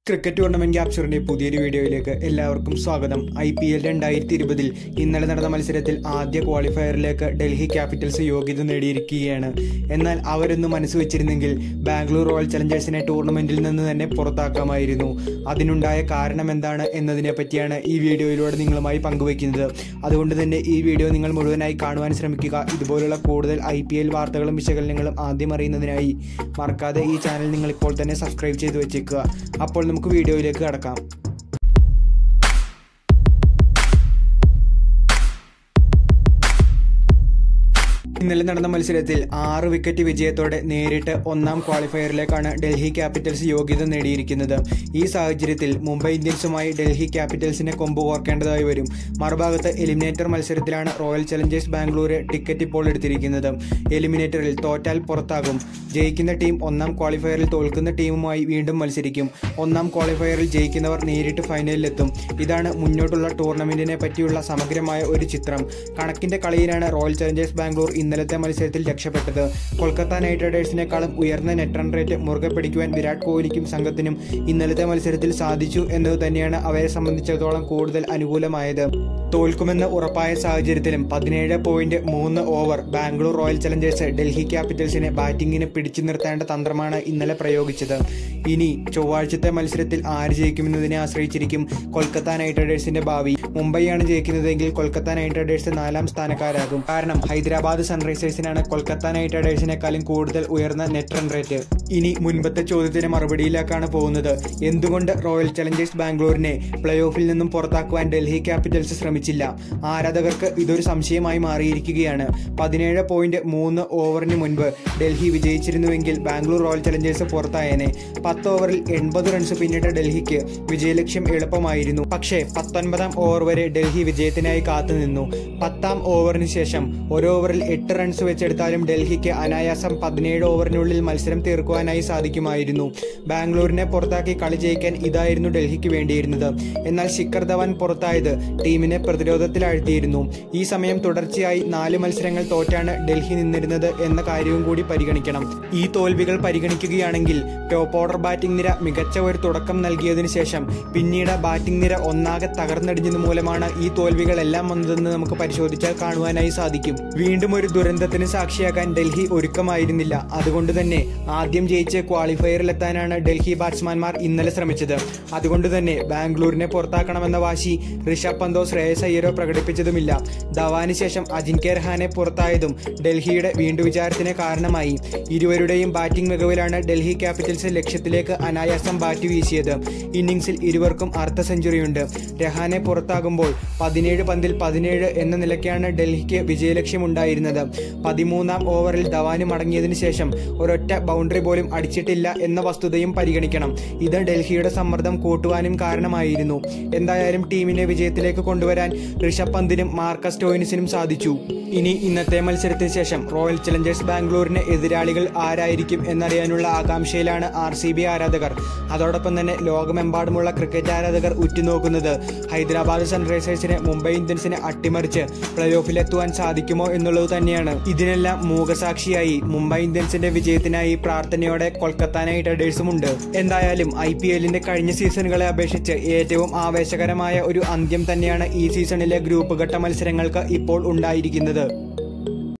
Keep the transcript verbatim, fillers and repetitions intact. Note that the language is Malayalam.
ക്രിക്കറ്റ് ടൂർണമെന്റ് ക്യാപ്ചറിന്റെ പുതിയൊരു വീഡിയോയിലേക്ക് എല്ലാവർക്കും സ്വാഗതം. ഐ പി എൽ രണ്ടായിരത്തി ഇരുപതിൽ ഇന്നലെ നടന്ന മത്സരത്തിൽ ആദ്യ ക്വാളിഫയറിലേക്ക് ഡൽഹി ക്യാപിറ്റൽസ് യോഗ്യത നേടിയിരിക്കുകയാണ്. എന്നാൽ അവരൊന്നും മനസ്സ് വെച്ചിരുന്നെങ്കിൽ ബാംഗ്ലൂർ റോയൽ ചലഞ്ചേഴ്സിനെ ടൂർണമെന്റിൽ നിന്ന് തന്നെ പുറത്താക്കാമായിരുന്നു. അതിനുണ്ടായ കാരണം എന്താണ് എന്നതിനെ പറ്റിയാണ് ഈ വീഡിയോയിലൂടെ നിങ്ങളുമായി പങ്കുവയ്ക്കുന്നത്. അതുകൊണ്ട് തന്നെ ഈ വീഡിയോ നിങ്ങൾ മുഴുവനായി കാണുവാൻ ശ്രമിക്കുക. ഇതുപോലുള്ള കൂടുതൽ ഐ പി എൽ വാർത്തകളും വിശകലനങ്ങളും ആദ്യം അറിയുന്നതിനായി മറക്കാതെ ഈ ചാനൽ നിങ്ങൾ ഇപ്പോൾ തന്നെ സബ്സ്ക്രൈബ് ചെയ്ത് വെച്ചേക്കുക. അപ്പോൾ നമുക്ക് വീഡിയോയിലേക്ക് കടക്കാം. ഇന്നലെ നടന്ന മത്സരത്തിൽ ആറ് വിക്കറ്റ് വിജയത്തോടെ നേരിട്ട് ഒന്നാം ക്വാളിഫയറിലേക്കാണ് ഡൽഹി ക്യാപിറ്റൽസ് യോഗ്യത നേടിയിരിക്കുന്നത്. ഈ സാഹചര്യത്തിൽ മുംബൈ ഇന്ത്യൻസുമായി ഡൽഹി ക്യാപിറ്റൽസിനെ കൊമ്പ് കോർക്കേണ്ടതായി വരും. മറുഭാഗത്ത് എലിമിനേറ്റർ മത്സരത്തിലാണ് റോയൽ ചലഞ്ചേഴ്സ് ബാംഗ്ലൂര് ടിക്കറ്റ് ഇപ്പോൾ എടുത്തിരിക്കുന്നത്. എലിമിനേറ്ററിൽ തോറ്റാൽ പുറത്താകും. ജയിക്കുന്ന ടീം ഒന്നാം ക്വാളിഫയറിൽ തോൽക്കുന്ന ടീമുമായി വീണ്ടും മത്സരിക്കും. ഒന്നാം ക്വാളിഫയറിൽ ജയിക്കുന്നവർ നേരിട്ട് ഫൈനലിലെത്തും. ഇതാണ് മുന്നോട്ടുള്ള ടൂർണമെന്റിനെ പറ്റിയുള്ള സമഗ്രമായ ഒരു ചിത്രം. കണക്കിന്റെ കളിയിലാണ് റോയൽ ചലഞ്ചേഴ്സ് ബാംഗ്ലൂർ ഇന്നലത്തെ മത്സരത്തിൽ രക്ഷപ്പെട്ടത്. കൊൽക്കത്ത നൈറ്റ് റൈഡേഴ്സിനേക്കാളും ഉയർന്ന നെറ്റ് റൺ റേറ്റ് മുറുകെ പിടിക്കുവാൻ വിരാട് കോഹ്ലിക്കും സംഘത്തിനും ഇന്നലത്തെ മത്സരത്തിൽ സാധിച്ചു എന്നത് തന്നെയാണ് അവരെ സംബന്ധിച്ചിടത്തോളം കൂടുതൽ അനുകൂലമായത്. തോൽക്കുമെന്ന് ഉറപ്പായ സാഹചര്യത്തിലും പതിനേഴ് പോയിന്റ് മൂന്ന് over Bangalore Royal Challengers Delhi ക്യാപിറ്റൽസിനെ ബാറ്റിംഗിന് പിടിച്ചു നിർത്തേണ്ട തന്ത്രമാണ് ഇന്നലെ പ്രയോഗിച്ചത്. ഇനി ചൊവ്വാഴ്ചത്തെ മത്സരത്തിൽ ആര് ജയിക്കുമെന്നതിനെ ആശ്രയിച്ചിരിക്കും കൊൽക്കത്ത നൈറ്റ് റൈഡേഴ്സിന്റെ ഭാവി. മുംബൈയാണ് ജയിക്കുന്നതെങ്കിൽ കൊൽക്കത്ത നൈറ്റ് റൈഡേഴ്സ് നാലാം സ്ഥാനക്കാരാകും. കാരണം ഹൈദരാബാദ് സൺറൈസേഴ്സിനാണ് കൊൽക്കത്ത നൈറ്റ് റൈഡേഴ്സിനേക്കാളും കൂടുതൽ ഉയർന്ന നെറ്റ് റൺ റേറ്റ്. ഇനി മുൻപത്തെ ചോദ്യത്തിന് മറുപടിയിലേക്കാണ് പോകുന്നത്. എന്തുകൊണ്ട് റോയൽ ചലഞ്ചേഴ്സ് ബാംഗ്ലൂരിനെ പ്ലേ ഓഫിൽ നിന്നും പുറത്താക്കുവാൻ ഡൽഹി ക്യാപിറ്റൽസ് ശ്രമിച്ചില്ല? ആരാധകർക്ക് ഇതൊരു സംശയമായി മാറിയിരിക്കുകയാണ്. പതിനേഴ് പോയിന്റ് മൂന്ന് ഓവറിന് മുൻപ് ഡൽഹി വിജയിച്ചിരുന്നുവെങ്കിൽ ബാംഗ്ലൂർ റോയൽ ചലഞ്ചേഴ്സ് പുറത്തായേനെ. പത്ത് ഓവറിൽ എൺപത് റൺസ് പിന്നിട്ട ഡൽഹിക്ക് വിജയലക്ഷ്യം എളുപ്പമായിരുന്നു. പക്ഷേ പത്തൊൻപതാം ഓവർ വരെ ഡൽഹി വിജയത്തിനായി കാത്തുനിന്നു. പത്താം ഓവറിന് ശേഷം ഒരു ഓവറിൽ എട്ട് റൺസ് വെച്ചെടുത്താലും ഡൽഹിക്ക് അനായാസം പതിനേഴ് ഓവറിനുള്ളിൽ മത്സരം തീർക്കുവാനായി സാധിക്കുമായിരുന്നു. ബാംഗ്ലൂരിനെ പുറത്താക്കി കളി ജയിക്കാൻ ഇതായിരുന്നു ഡൽഹിക്ക് വേണ്ടിയിരുന്നത്. എന്നാൽ ശിഖർ ധവാൻ പുറത്തായത് ടീമിനെ പ്രതിരോധത്തിലാഴ്ത്തിയിരുന്നു. ഈ സമയം തുടർച്ചയായി നാല് മത്സരങ്ങൾ തോറ്റാണ് ഡൽഹി നിന്നിരുന്നത് എന്ന കാര്യവും കൂടി പരിഗണിക്കണം. ഈ തോൽവികൾ പരിഗണിക്കുകയാണെങ്കിൽ ടോപ്പ് ഓർഡർ ബാറ്റിംഗ് നിര മികച്ച ഒരു തുടക്കം നൽകിയതിനു ശേഷം പിന്നീട് ബാറ്റിംഗ് നിര ഒന്നാകെ തകർന്നടിഞ്ഞത് മൂലമാണ് ഈ തോൽവികളെല്ലാം വന്നതെന്ന് നമുക്ക് പരിശോധിച്ചാൽ കാണുവാനായി സാധിക്കും. വീണ്ടും ഒരു ദുരന്തത്തിന് സാക്ഷിയാകാൻ ഡൽഹി ഒരുക്കമായിരുന്നില്ല. അതുകൊണ്ട് തന്നെ ആദ്യം ജയിച്ച് ക്വാളിഫയറിലെത്താനാണ് ഡൽഹി ബാറ്റ്സ്മാൻമാർ ഇന്നലെ ശ്രമിച്ചത്. അതുകൊണ്ട് തന്നെ ബാംഗ്ലൂരിനെ പുറത്താക്കണമെന്ന വാശി ഋഷഭ് പന്തോ ശ്രേയസ് അയ്യരോ പ്രകടിപ്പിച്ചതുമില്ല. ധവാന് ശേഷം അജിൻക്യ രഹാനെ പുറത്തായതും ഡൽഹിയുടെ വീണ്ടുവിചാരത്തിന് കാരണമായി. ഇരുവരുടെയും ബാറ്റിംഗ് മികവിലാണ് ഡൽഹി ക്യാപിറ്റൽസ് ലക്ഷ്യത്തിലേക്ക് അനായാസം ബാറ്റ് വീശിയത്. ഇന്നിംഗ്സിൽ ഇരുവർക്കും അർദ്ധ സെഞ്ചുറിയുണ്ട്. രഹാനെ പുറത്താകുമ്പോൾ പതിനേഴ് പന്തിൽ പതിനേഴ് എന്ന നിലയ്ക്കാണ് ഡൽഹിക്ക് വിജയലക്ഷ്യമുണ്ടായിരുന്നത്. പതിമൂന്നാം ഓവറിൽ ധവാന് മടങ്ങിയതിനു ശേഷം ഒരൊറ്റ ബൗണ്ടറി പോലും അടിച്ചിട്ടില്ല എന്ന വസ്തുതയും പരിഗണിക്കണം. ഇത് ഡൽഹിയുടെ സമ്മർദ്ദം കൂട്ടുവാനും കാരണമായിരുന്നു. എന്തായാലും ടീമിനെ വിജയത്തിലേക്ക് കൊണ്ടുവരാൻ ഋഷഭ് പന്തിനും മാർക്കസ് സ്റ്റോയിനിസിനും സാധിച്ചു. ഇനി ഇന്നത്തെ മത്സരത്തിന് ശേഷം റോയൽ ചലഞ്ചേഴ്സ് ബാംഗ്ലൂരിന് എതിരാളികൾ ആരായിരിക്കും എന്നറിയാനുള്ള ആകാംക്ഷയിലാണ് ആർ സി ബി ആരാധകർ. അതോടൊപ്പം തന്നെ ലോകമെമ്പാടുമുള്ള ക്രിക്കറ്റ് ആരാധകർ ഉറ്റുനോക്കുന്നത് ഹൈദരാബാദ് സൺറൈസേഴ്സിനെ മുംബൈ ഇന്ത്യൻസിനെ അട്ടിമറിച്ച് പ്ലേ ഓഫിലെത്തുവാൻ സാധിക്കുമോ എന്നുള്ളത് തന്നെയാണ്. ഇതിനെല്ലാം മൂകസാക്ഷിയായി മുംബൈ ഇന്ത്യൻസിന്റെ വിജയത്തിനായി പ്രാർത്ഥനയോടെ കൊൽക്കത്ത നൈറ്റ് റൈഡേഴ്സും ഉണ്ട്. എന്തായാലും ഐ പി എല്ലിന്റെ കഴിഞ്ഞ സീസണുകളെ അപേക്ഷിച്ച് ഏറ്റവും ആവേശകരമായ ഒരു അന്ത്യം തന്നെയാണ് ഈ സീസണിലെ ഗ്രൂപ്പ് ഘട്ട മത്സരങ്ങൾക്ക് ഇപ്പോൾ ഉണ്ടായിരിക്കുന്നത്.